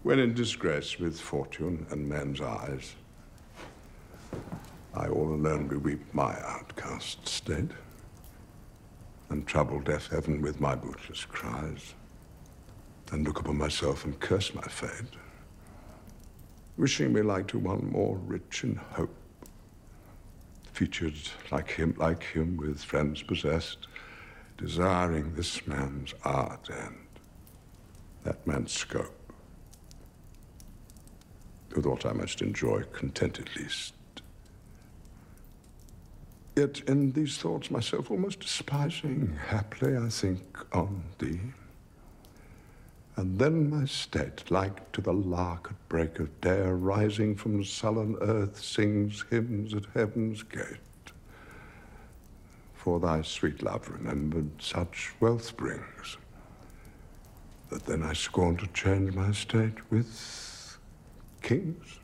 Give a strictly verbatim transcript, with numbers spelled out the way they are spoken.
When in disgrace with fortune and men's eyes, I all alone beweep my outcast state, and trouble deaf heaven with my bootless cries, and look upon myself and curse my fate, wishing me like to one more rich in hope, featured like him, like him with friends possessed, desiring this man's art and that man's scope. With what I most enjoy, content at least. Yet in these thoughts myself almost despising, haply I think on thee. And then my state, like to the lark at break of day, rising from sullen earth, sings hymns at heaven's gate. For thy sweet love remembered such wealth brings, that then I scorn to change my state with kings.